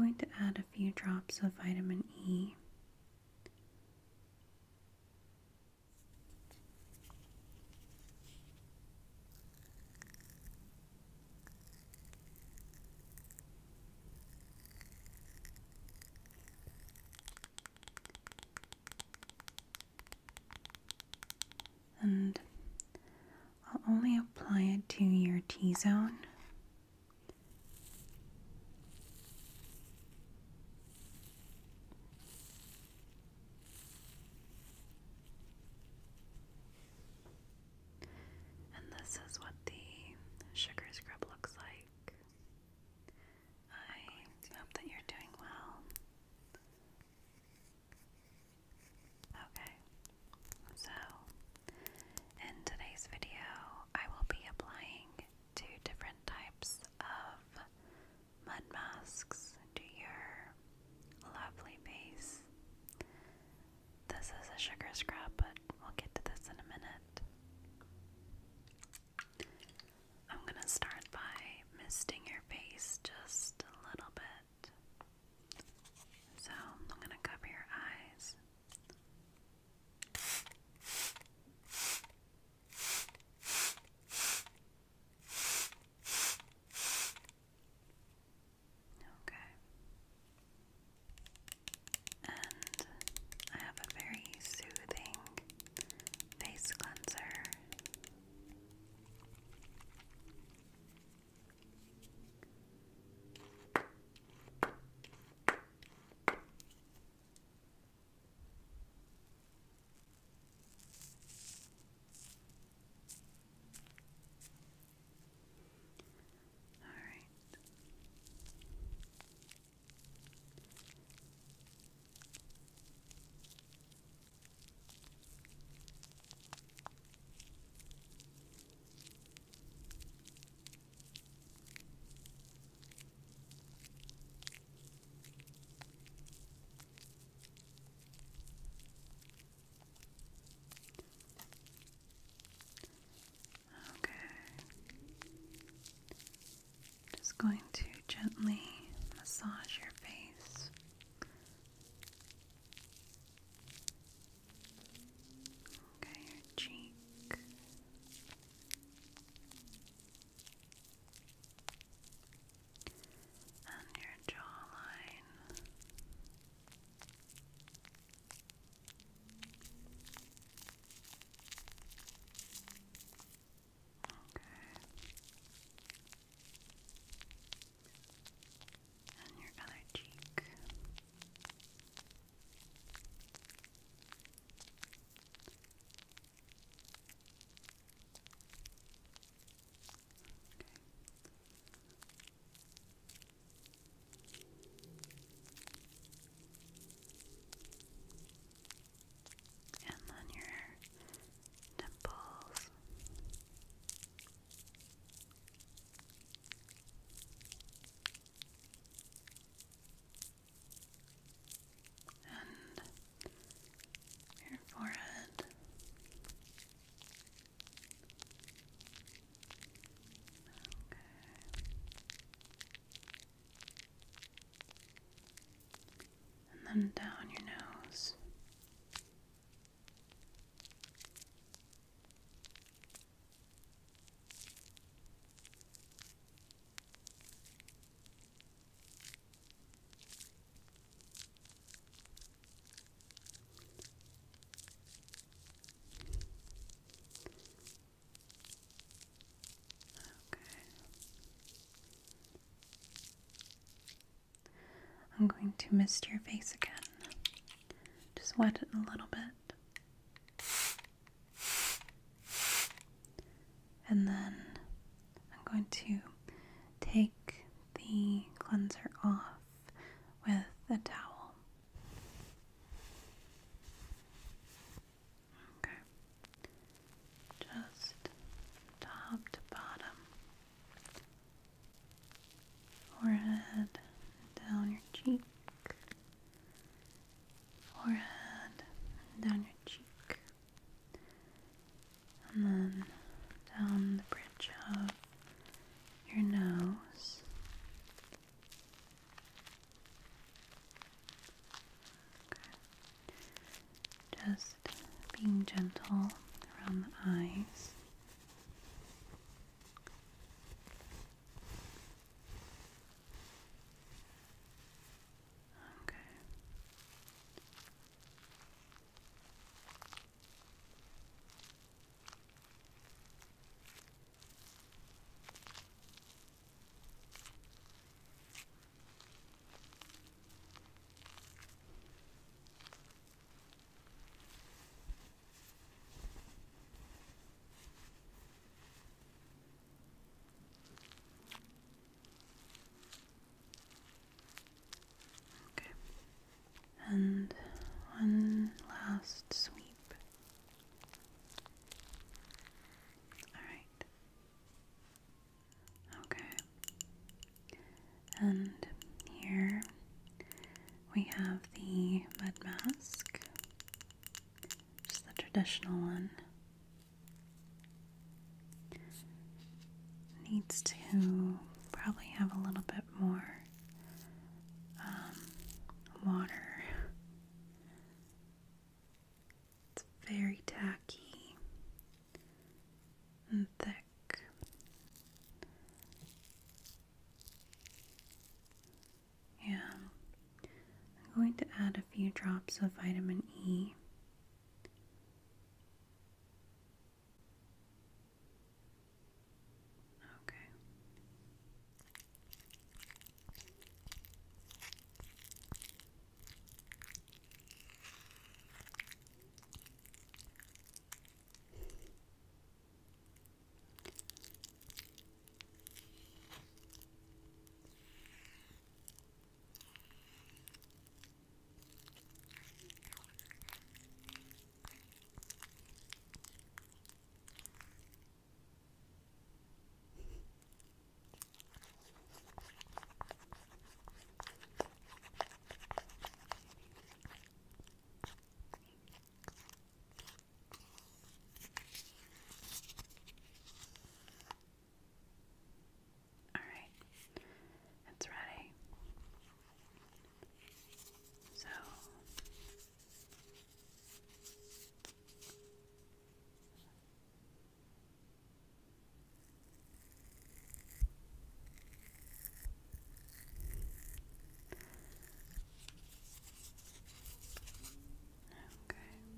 going to add a few drops of vitamin E. And I'll only apply it to your T-zone. And this is what the sugar scrub looks like. I hope that you're doing well. Okay, so in today's video, I will be applying two different types of mud masks to your lovely face. This is a sugar scrub, but we'll get to this in a minute. I'm gonna start by misting your face just a little bit. So I'm gonna cover your eyes. Okay. And I have a very soothing face cleanser. Alright. Okay. Just going to gently massage your face. Okay, your cheek. And your jawline. Okay. And your other cheek. And then your temples. And your forehead. Okay. And then down your nose. Okay. I'm going to mist your face again. Just wet it a little bit. And then I'm going to take the cleanser off with a towel. Okay. Just top to bottom. Forehead, down your cheek. Forehead, down your cheek. And then down the bridge of your nose. gentle around the eyes. Okay. Okay. And one last sweep. Alright. Okay. And here we have the mud mask. Just the traditional one. Needs to probably have a little bit more water. It's very tacky and thick. Yeah. I'm going to add a few drops of vitamin E. Okay. Alright, it's ready. So, okay.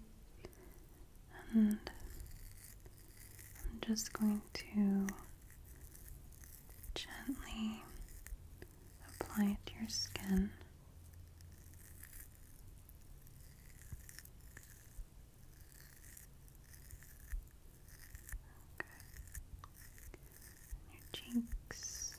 And I'm just going to gently apply it to your skin. Okay. Your cheeks.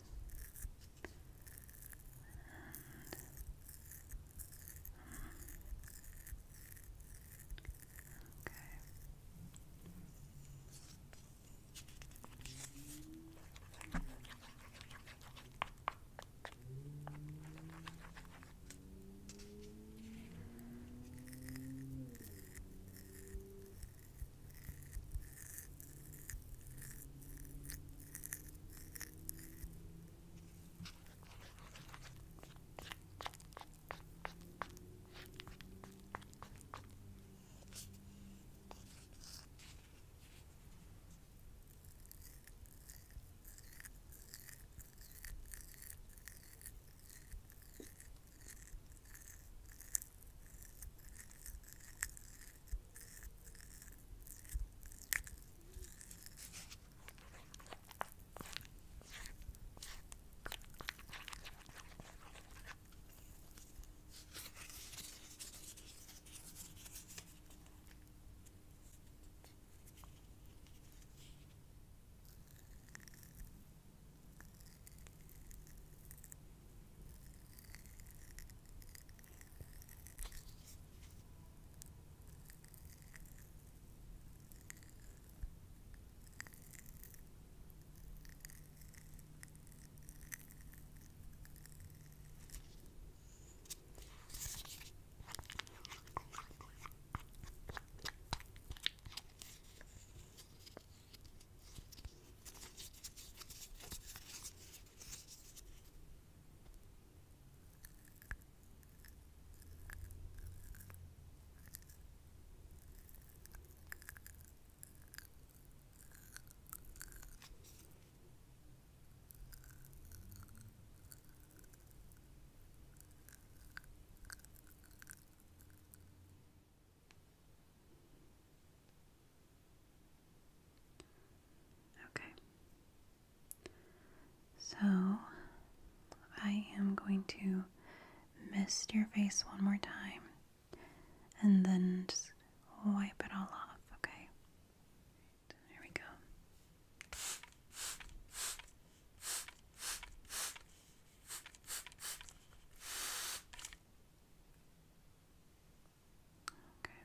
going to mist your face one more time and then just wipe it all off, okay? Here we go. Okay.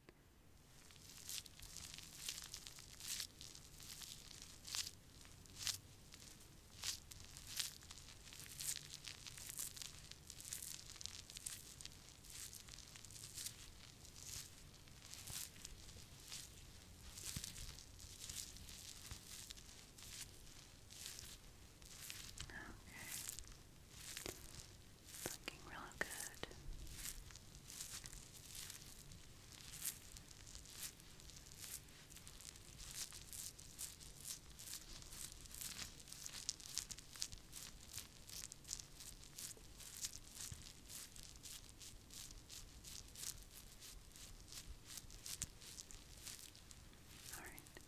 Looking real good. Alright.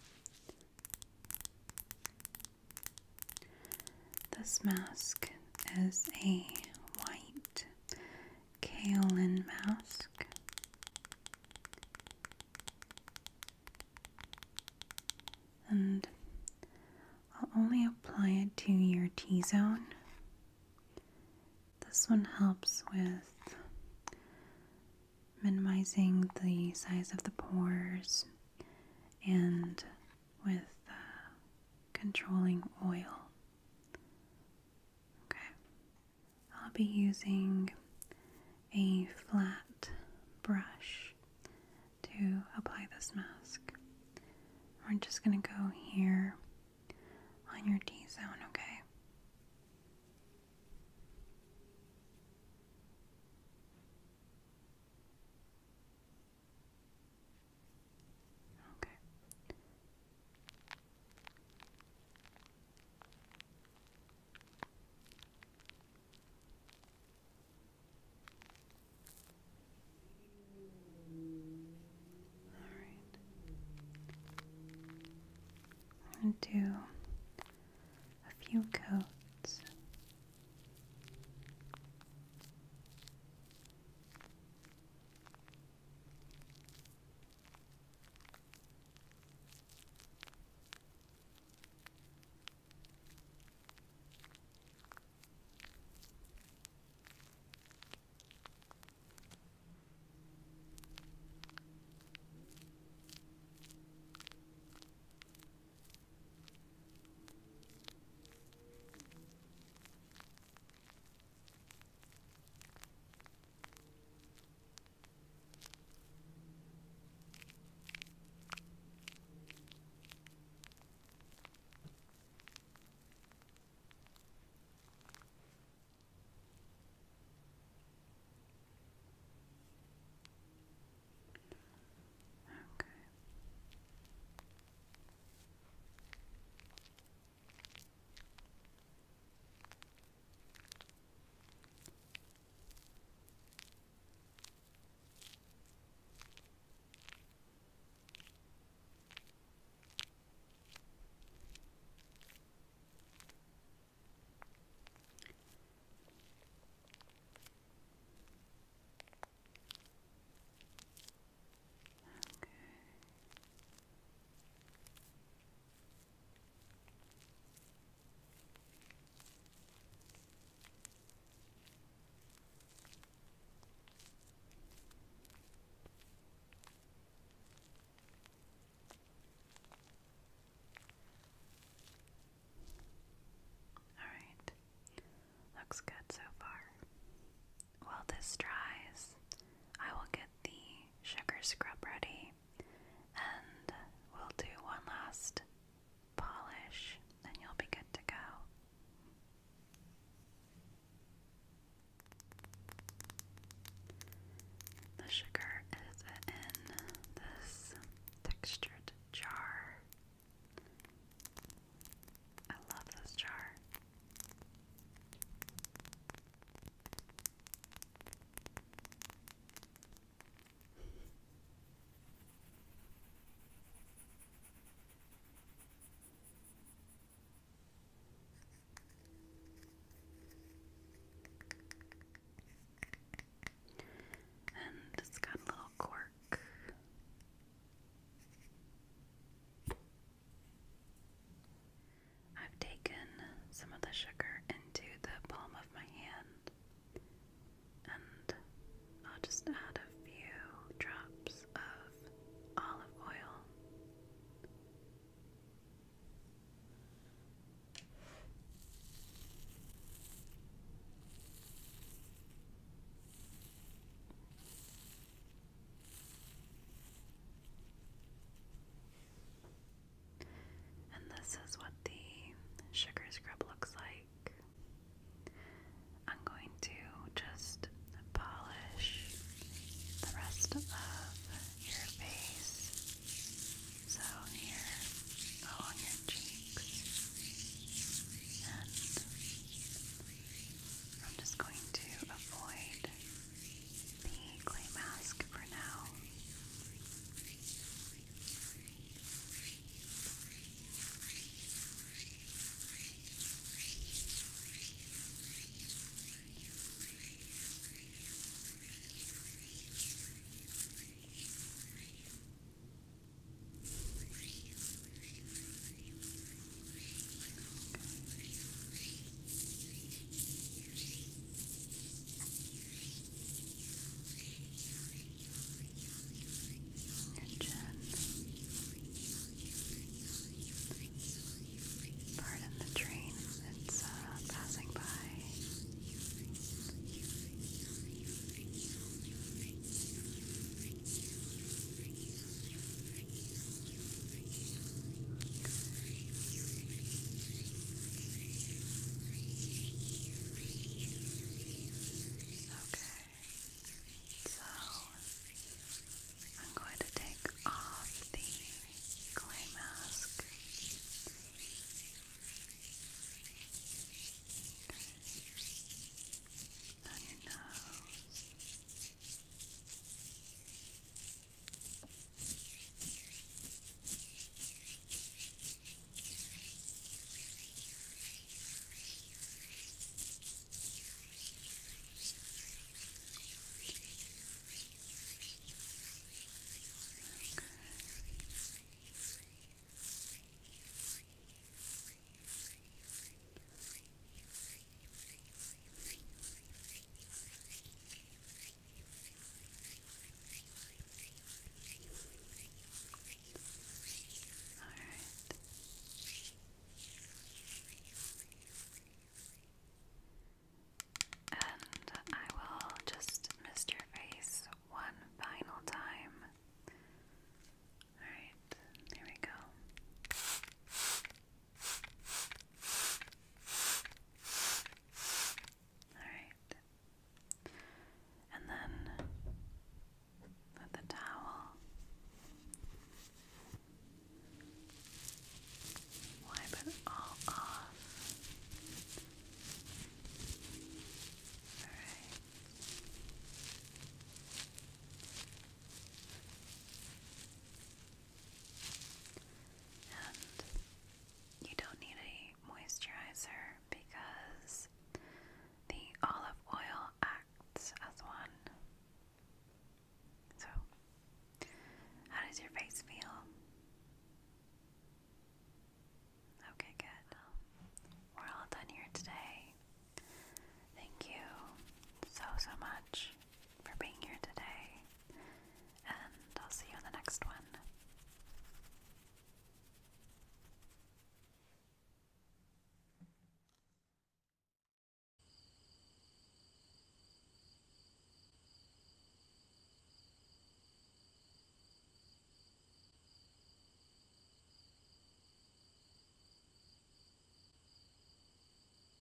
This mask is a white kaolin mask. And I'll only apply it to your T-zone. This one helps with minimizing the size of the pores and with controlling oil. Okay. I'll be using a flat brush to apply this mask. We're just going to go here on your T-zone, okay? Okay. Alright. I'm going to do a few coats. Okay. Alright. Looks good so far. While this dries, I will get the sugar scrub ready.